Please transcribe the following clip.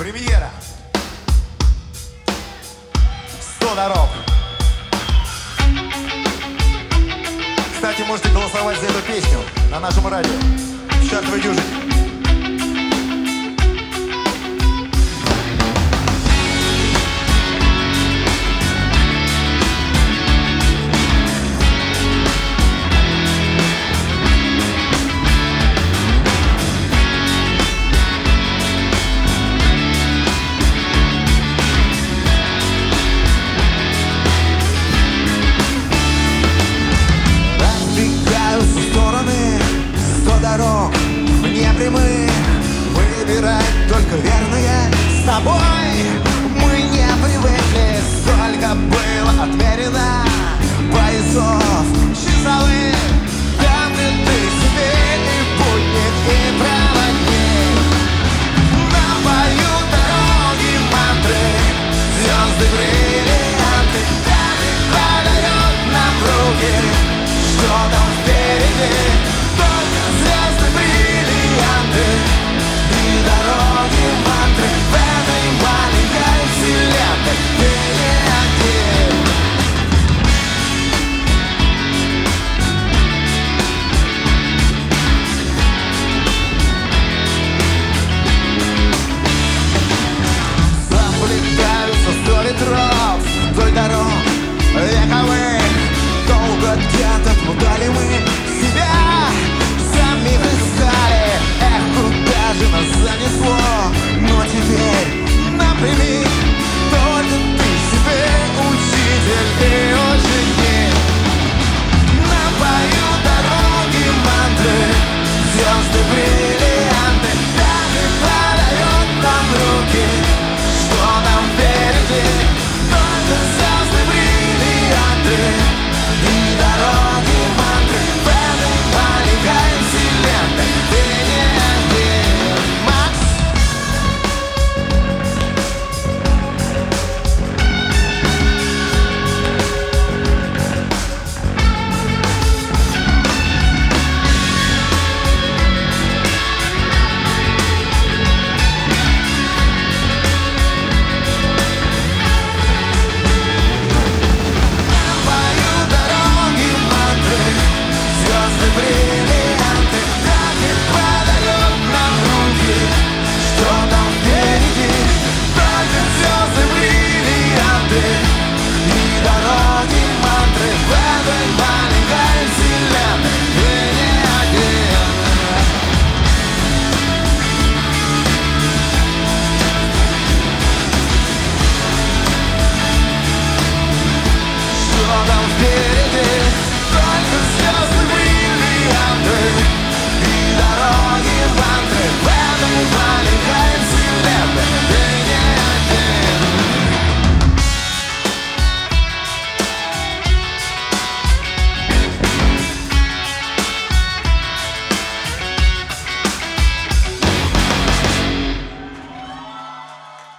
Премьера. 100 дорог. Кстати, можете голосовать за эту песню на нашем радио. В чартовой дюжине. Мне прямые, выбирать только верные. С тобой мы не привыкли, столько было отмерено поясов часовых. Там ли ты себе и путник, и проводник? Нам поют дороги мантры, звезды бриллианты. Каждый подает нам руки, что там впереди. И дороги мантры в этой маленькой вселенной. Ты не один. Заплетаются 100 ветров вдоль дорог вековых. Долго где-то плутали мы себя, сами искали. Эх, куда же нас занесло? Но теперь напрямик, только ты себе учитель и ученик. Нам поют дороги мантры, звезды бриллианты. Даже подает нам руки, что нам впереди. Только звезды бриллианты и дороги мантры в этой маленькой вселенной. Ты не один, Макс. Нам поют дороги мантры, звезды бриллианты.